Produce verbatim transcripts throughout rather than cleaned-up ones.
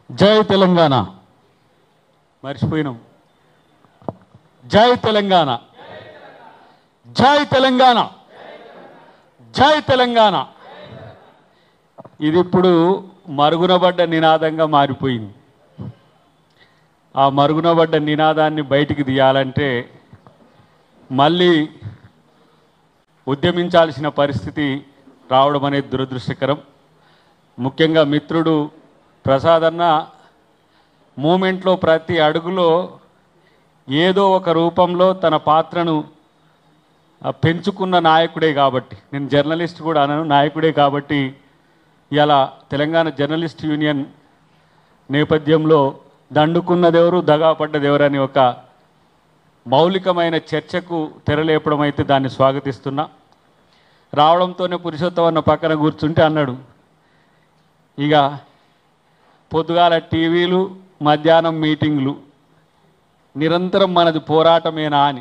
జై తెలంగాణ మర్చిపోయినాం. జై తెలంగాణ, జై తెలంగాణ, జై తెలంగాణ. ఇది ఇప్పుడు మరుగునబడ్డ నినాదంగా మారిపోయింది. ఆ మరుగునబడ్డ నినాదాన్ని బయటికి తీయాలంటే మళ్ళీ ఉద్యమించాల్సిన పరిస్థితి రావడం అనేది దురదృష్టకరం. ముఖ్యంగా మిత్రుడు ప్రసాద్ అన్న మూమెంట్లో ప్రతి అడుగులో ఏదో ఒక రూపంలో తన పాత్రను పెంచుకున్న నాయకుడే కాబట్టి, నేను జర్నలిస్ట్ కూడా అనను, నాయకుడే కాబట్టి ఇలా తెలంగాణ జర్నలిస్ట్ యూనియన్ నేపథ్యంలో దండుకున్నదెవరు దగాపడ్డదెవరు అని ఒక మౌలికమైన చర్చకు తెరలేపడం అయితే దాన్ని స్వాగతిస్తున్నా. రావడంతోనే పురుషోత్తం అన్న పక్కన కూర్చుంటే అన్నాడు, ఇక పొద్దుగాల టీవీలు మధ్యాహ్నం మీటింగ్లు నిరంతరం మనది పోరాటమేనా అని.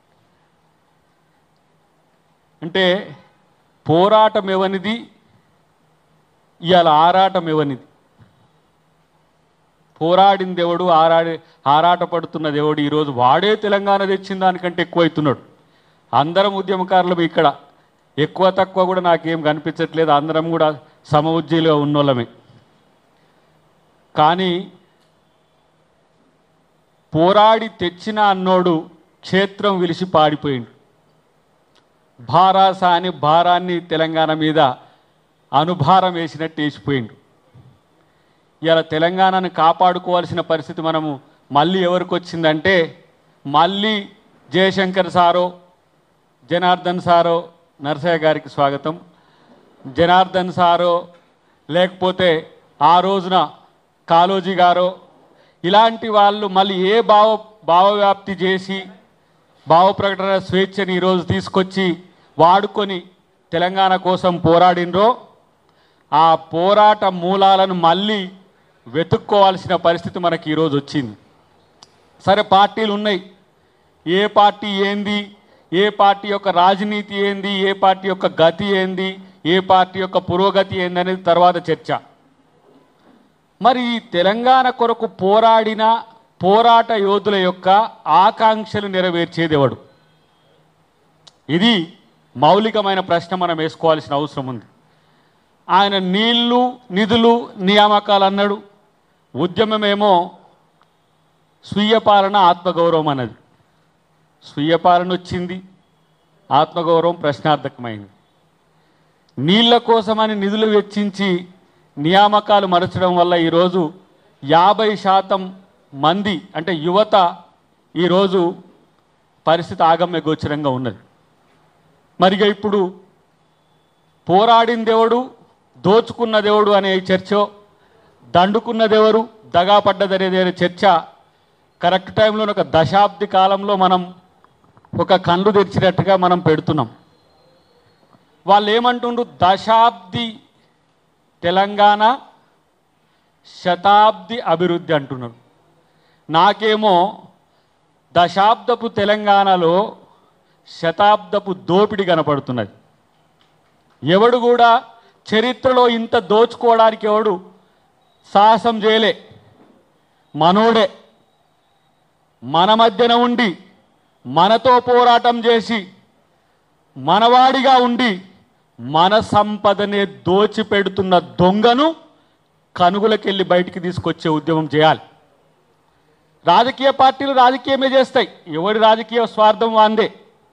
అంటే పోరాటం ఎవనిది, ఇవాళ ఆరాటం ఎవనిది? పోరాడింది ఎవడు, ఆరాడి ఆరాట పడుతున్నది ఎవడు? ఈరోజు వాడే తెలంగాణ తెచ్చిన దానికంటే ఎక్కువ అవుతున్నాడు. అందరం ఉద్యమకారులు ఇక్కడ, ఎక్కువ తక్కువ కూడా నాకేం కనిపించట్లేదు, అందరం కూడా సమ ఉజ్జీలుగా ఉన్నోళ్ళమే. కానీ పోరాడి తెచ్చిన అన్నోడు క్షేత్రం విలిసి పాడిపోయిండు. భారాస అని భారాన్ని తెలంగాణ మీద అనుభారం వేసినట్టు వేసిపోయిండు. ఇలా తెలంగాణను కాపాడుకోవాల్సిన పరిస్థితి మనము మళ్ళీ ఎవరికి వచ్చిందంటే, మళ్ళీ జయశంకర్ సారో జనార్దన్ సారో, నరసయ్య గారికి స్వాగతం, జనార్దన్ సారో లేకపోతే ఆ రోజున కాళోజీ గారో, ఇలాంటి వాళ్ళు మళ్ళీ ఏ భావ భావవ్యాప్తి చేసి భావ ప్రకటన స్వేచ్ఛని ఈరోజు తీసుకొచ్చి వాడుకొని తెలంగాణ కోసం పోరాడినరో, ఆ పోరాట మూలాలను మళ్ళీ వెతుక్కోవాల్సిన పరిస్థితి మనకి ఈరోజు వచ్చింది. సరే, పార్టీలు ఉన్నాయి, ఏ పార్టీ ఏంది, ఏ పార్టీ యొక్క రాజనీతి ఏంది, ఏ పార్టీ యొక్క గతి ఏంది, ఏ పార్టీ యొక్క పురోగతి ఏంది అనేది తర్వాత చర్చ. మరి ఈ తెలంగాణ కొరకు పోరాడిన పోరాట యోధుల యొక్క ఆకాంక్షలు నెరవేర్చేది ఎవడు? ఇది మౌలికమైన ప్రశ్న మనం వేసుకోవాల్సిన అవసరం ఉంది. ఆయన నీళ్లు నిధులు నియామకాలు అన్నాడు, ఉద్యమమేమో స్వీయ పాలన ఆత్మగౌరవం అన్నది. స్వీయ పాలన వచ్చింది, ఆత్మగౌరవం ప్రశ్నార్థకమైంది. నీళ్ల కోసమని నిధులు వెచ్చించి నియామకాలు మరచడం వల్ల ఈరోజు యాభై శాతం మంది అంటే యువత ఈరోజు పరిస్థితి ఆగమ్య గోచరంగా ఉన్నది. మరిగా ఇప్పుడు పోరాడిందేవుడు దోచుకున్నదేవుడు అనే చర్చో, దండుకున్నదెవరు దగాపడ్డదనేది అనే చర్చ కరెక్ట్ టైంలో ఒక దశాబ్ది కాలంలో మనం ఒక కళ్ళు తెరిచినట్టుగా మనం పెడుతున్నాం. వాళ్ళు ఏమంటుండ్రు, దశాబ్ది తెలంగాణ శతాబ్ది అభివృద్ధి అంటున్నారు. నాకేమో దశాబ్దపు తెలంగాణలో శతాబ్దపు దోపిడి కనపడుతున్నది. ఎవడు కూడా చరిత్రలో ఇంత దోచుకోవడానికి ఎవడు సాహసం చేయలే. మనోడే మన మధ్యన ఉండి మనతో పోరాటం చేసి మనవాడిగా ఉండి మన సంపదనే దోచిపెడుతున్న దొంగను కనుగులకెళ్ళి బయటికి తీసుకొచ్చే ఉద్యమం చేయాలి. రాజకీయ పార్టీలు రాజకీయమే చేస్తాయి, ఎవరి రాజకీయ స్వార్థం వాందే.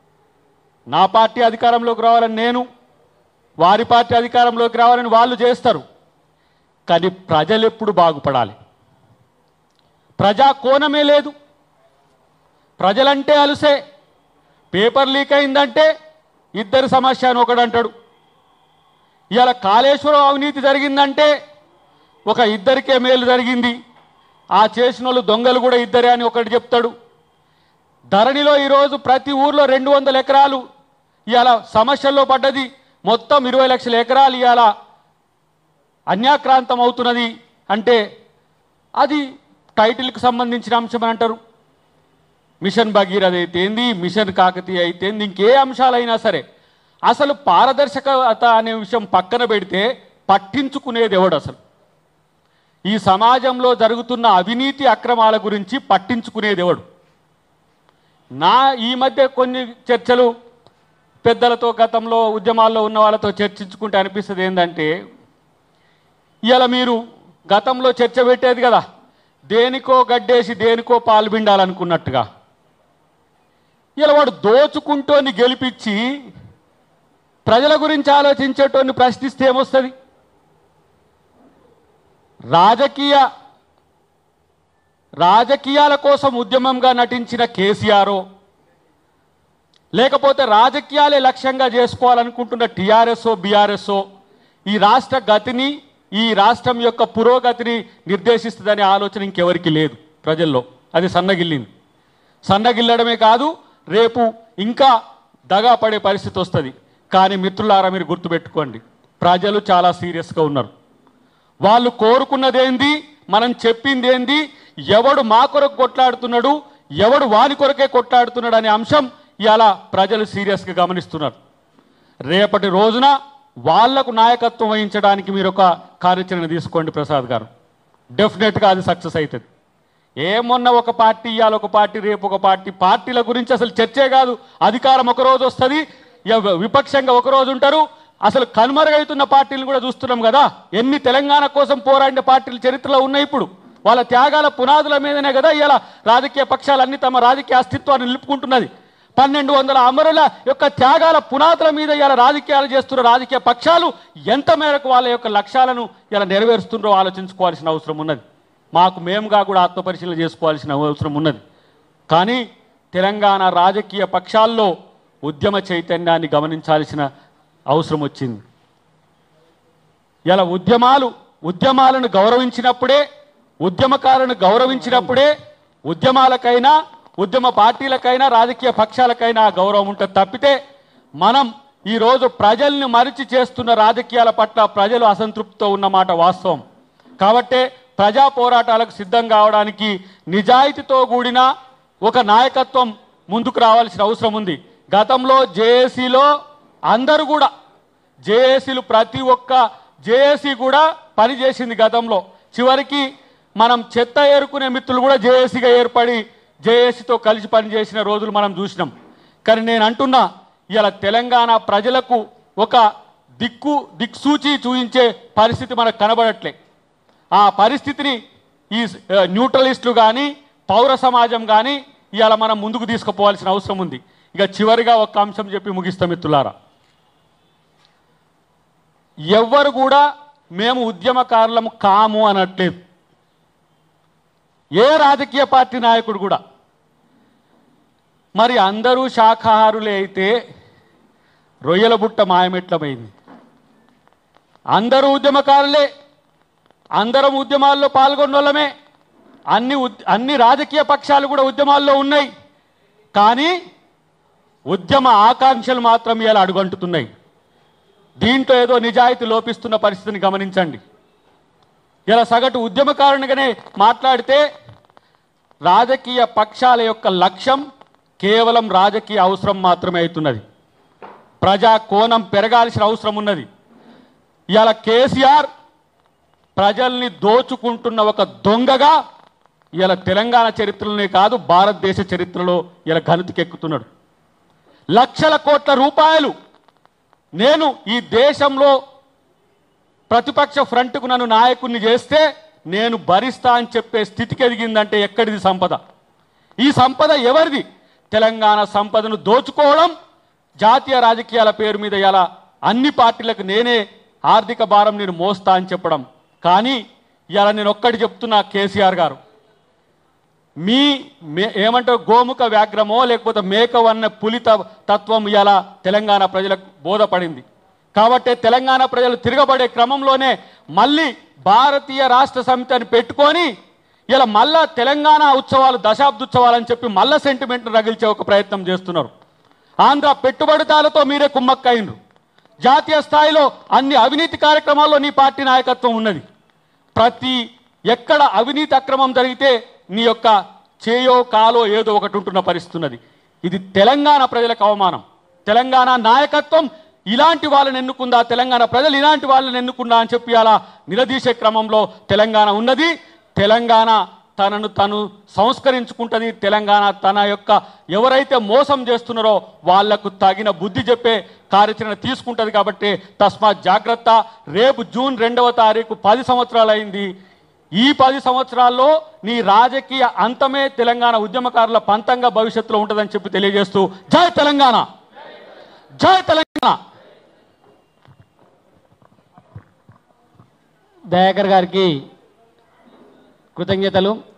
నా పార్టీ అధికారంలోకి రావాలని నేను, వారి పార్టీ అధికారంలోకి రావాలని వాళ్ళు చేస్తారు. కానీ ప్రజలు ఎప్పుడు బాగుపడాలి? ప్రజా కోణమే లేదు. ప్రజలంటే అలుసే. పేపర్ లీక్ అయిందంటే ఇద్దరు సమస్య అని ఒకడు అంటాడు. ఇవాళ కాళేశ్వరం అవినీతి జరిగిందంటే ఒక ఇద్దరికే మేలు జరిగింది, ఆ చేసిన వాళ్ళు దొంగలు కూడా ఇద్దరే అని ఒకటి చెప్తాడు. ధరణిలో ఈరోజు ప్రతి ఊర్లో రెండు వందల ఎకరాలు ఇవాళ సమస్యల్లో పడ్డది. మొత్తం ఇరవై లక్షల ఎకరాలు ఇవాళ అన్యాక్రాంతం అవుతున్నది అంటే అది టైటిల్కి సంబంధించిన అంశం అని అంటారు. మిషన్ భగీరథ అయితేంది, మిషన్ కాకతీయ అయితేంది, ఇంకే అంశాలైనా సరే అసలు పారదర్శకత అనే విషయం పక్కన పెడితే పట్టించుకునేది ఎవడు? అసలు ఈ సమాజంలో జరుగుతున్న అవినీతి అక్రమాల గురించి పట్టించుకునేది ఎవడు? నా ఈ మధ్య కొన్ని చర్చలు పెద్దలతో గతంలో ఉద్యమాల్లో ఉన్న వాళ్ళతో చర్చించుకుంటే అనిపిస్తుంది ఏంటంటే, ఇలా మీరు గతంలో చర్చ పెట్టేది కదా, దేనికో గడ్డేసి దేనికో పాలు పిండాలనుకున్నట్టుగా. ఇలా వాడు దోచుకుంటోని గెలిపించి ప్రజల గురించి ఆలోచించేటోని ప్రశ్నిస్తే ఏమొస్తుంది? రాజకీయ రాజకీయాల కోసం ఉద్యమంగా నటించిన కేసీఆర్, లేకపోతే రాజకీయాలే లక్ష్యంగా చేసుకోవాలనుకుంటున్న టీఆర్ఎస్ఓ బీఆర్ఎస్ఓ ఈ రాష్ట్ర గతిని, ఈ రాష్ట్రం యొక్క పురోగతిని నిర్దేశిస్తుందనే ఆలోచన ఇంకెవరికి లేదు ప్రజల్లో. అది సన్నగిల్లింది. సన్నగిల్లడమే కాదు, రేపు ఇంకా దగా పడే పరిస్థితి వస్తుంది. కానీ మిత్రులారా, మీరు గుర్తుపెట్టుకోండి, ప్రజలు చాలా సీరియస్గా ఉన్నారు. వాళ్ళు కోరుకున్నదేంది, మనం చెప్పిందేంది, ఎవడు మా కొరకు కొట్లాడుతున్నాడు, ఎవడు వాని కొరకే కొట్లాడుతున్నాడు అనే అంశం ఇలా ప్రజలు సీరియస్గా గమనిస్తున్నారు. రేపటి రోజున వాళ్లకు నాయకత్వం వహించడానికి మీరు ఒక కార్యాచరణ తీసుకోండి ప్రసాద్ గారు. డెఫినెట్గా అది సక్సెస్ అవుతుంది. ఏమొన్న ఒక పార్టీ ఇవాళ ఒక పార్టీ రేపు ఒక పార్టీ, పార్టీల గురించి అసలు చర్చే కాదు. అధికారం ఒకరోజు వస్తుంది, విపక్షంగా ఒకరోజు ఉంటారు. అసలు కనుమరుగవుతున్న పార్టీలు కూడా చూస్తున్నాం కదా. ఎన్ని తెలంగాణ కోసం పోరాడిన పార్టీలు చరిత్రలో ఉన్నాయి. ఇప్పుడు వాళ్ళ త్యాగాల పునాదుల మీదనే కదా ఇలా రాజకీయ పక్షాలన్నీ తమ రాజకీయ అస్తిత్వాన్ని నిలుపుకుంటున్నది. పన్నెండు వందల అమరుల యొక్క త్యాగాల పునాదుల మీద ఇలా రాజకీయాలు చేస్తున్న రాజకీయ పక్షాలు ఎంత మేరకు వాళ్ళ యొక్క లక్ష్యాలను ఇలా నెరవేరుస్తుండ్రో ఆలోచించుకోవాల్సిన అవసరం ఉన్నది. మాకు మేముగా కూడా ఆత్మపరిశీలన చేసుకోవాల్సిన అవసరం ఉన్నది. కానీ తెలంగాణ రాజకీయ పక్షాల్లో ఉద్యమ చైతన్యాన్ని గమనించాల్సిన అవసరం వచ్చింది. ఇలా ఉద్యమాలు ఉద్యమాలను గౌరవించినప్పుడే, ఉద్యమకారులను గౌరవించినప్పుడే ఉద్యమాలకైనా ఉద్యమ పార్టీలకైనా రాజకీయ పక్షాలకైనా గౌరవం ఉంటుంది. తప్పితే మనం ఈరోజు ప్రజల్ని మరిచి చేస్తున్న రాజకీయాల పట్ల ప్రజలు అసంతృప్తితో ఉన్నమాట వాస్తవం. కాబట్టే ప్రజా పోరాటాలకు సిద్ధం కావడానికి నిజాయితీతో కూడిన ఒక నాయకత్వం ముందుకు రావాల్సిన అవసరం ఉంది. గతంలో జేఏసీలో అందరూ కూడా జేఏసీలు ప్రతి ఒక్క జేఏసీ కూడా పనిచేసింది గతంలో. చివరికి మనం చెత్త ఏరుకునే మిత్రులు కూడా జేఏసీగా ఏర్పడి జేఏసీతో కలిసి పనిచేసిన రోజులు మనం చూసినాం. కానీ నేను అంటున్నా, ఇలా తెలంగాణ ప్రజలకు ఒక దిక్కు దిక్సూచి చూపించే పరిస్థితి మనకు కనబడట్లే. ఆ పరిస్థితిని ఈ న్యూట్రలిస్టులు కానీ పౌర సమాజం కానీ ఇవాళ మనం ముందుకు తీసుకుపోవాల్సిన అవసరం ఉంది. ఇక చివరిగా ఒక అంశం చెప్పి ముగిస్తాం మిత్రులారా. ఎవ్వరు కూడా మేము ఉద్యమకారులము కాము అనట్లేదు. ఏ రాజకీయ పార్టీ నాయకుడు కూడా. మరి అందరూ శాఖాహారులే అయితే రొయ్యల బుట్ట మాయమెట్లమైంది. అందరూ ఉద్యమకారులే, అందరం ఉద్యమాల్లో పాల్గొన్నోళ్ళమే, అన్ని అన్ని రాజకీయ పక్షాలు కూడా ఉద్యమాల్లో ఉన్నాయి. కానీ ఉద్యమ ఆకాంక్షలు మాత్రం ఇలా అడుగంటుతున్నాయి. దీంట్లో ఏదో నిజాయితీ లోపిస్తున్న పరిస్థితిని గమనించండి. ఇలా సగటు ఉద్యమకారునిగానే మాట్లాడితే రాజకీయ పక్షాల యొక్క లక్ష్యం కేవలం రాజకీయ అవసరం మాత్రమే అవుతున్నది. ప్రజా కోణం పెరగాల్సిన అవసరం ఉన్నది. ఇలా కేసీఆర్ ప్రజల్ని దోచుకుంటున్న ఒక దొంగగా ఇలా తెలంగాణ చరిత్రలోనే కాదు భారతదేశ చరిత్రలో ఇలా ఘనతకెక్కుతున్నాడు. లక్షల కోట్ల రూపాయలు నేను ఈ దేశంలో ప్రతిపక్ష ఫ్రంట్కు నన్ను నాయకుడిని చేస్తే నేను భరిస్తా అని చెప్పే స్థితికి ఎదిగిందంటే ఎక్కడిది సంపద? ఈ సంపద ఎవరిది? తెలంగాణ సంపదను దోచుకోవడం, జాతీయ రాజకీయాల పేరు మీద ఇలా అన్ని పార్టీలకు నేనే ఆర్థిక భారం నేను మోస్తా అని చెప్పడం. కానీ ఇలా నేను ఒక్కటి చెప్తున్నా, కేసీఆర్ గారు మీ ఏమంటారు గోముఖ వ్యాఘ్రమో లేకపోతే మేకవన్న పులి తత్వం ఇలా తెలంగాణ ప్రజలకు బోధపడింది. కాబట్టి తెలంగాణ ప్రజలు తిరగబడే క్రమంలోనే మళ్ళీ భారతీయ రాష్ట్ర సమితి అని పెట్టుకొని ఇలా మళ్ళా తెలంగాణ ఉత్సవాలు దశాబ్దోత్సవాలు అని చెప్పి మళ్ళా సెంటిమెంట్ను రగిల్చే ఒక ప్రయత్నం చేస్తున్నారు. ఆంధ్ర పెట్టుబడిదారులతో మీరే కుమ్మక్కైండ్రు. జాతీయ స్థాయిలో అన్ని అవినీతి కార్యక్రమాల్లో నీ పార్టీ నాయకత్వం ఉన్నది. ప్రతి ఎక్కడ అవినీతి అక్రమం జరిగితే నీ యొక్క చేయో కాలో ఏదో ఒకటి ఉంటున్న పరిస్థితి ఉన్నది. ఇది తెలంగాణ ప్రజలకు అవమానం. తెలంగాణ నాయకత్వం ఇలాంటి వాళ్ళని ఎన్నుకుందా తెలంగాణ ప్రజలు, ఇలాంటి వాళ్ళని ఎన్నుకుందా అని చెప్పి అలా నిలదీసే క్రమంలో తెలంగాణ ఉన్నది. తెలంగాణ తనను తను సంస్కరించుకుంటుంది. తెలంగాణ తన యొక్క ఎవరైతే మోసం చేస్తున్నారో వాళ్లకు తగిన బుద్ధి చెప్పే కార్యాచరణ తీసుకుంటుంది. కాబట్టి తస్మాత్ జాగ్రత్త. రేపు జూన్ రెండవ తారీఖు పది సంవత్సరాలు అయింది. ఈ పది సంవత్సరాల్లో నీ రాజకీయ అంతమే తెలంగాణ ఉద్యమకారుల పంతంగా భవిష్యత్తులో ఉంటుందని చెప్పి తెలియజేస్తూ జై తెలంగాణ, జై తెలంగాణ. దయాకర్ గారికి కృతజ్ఞతలు.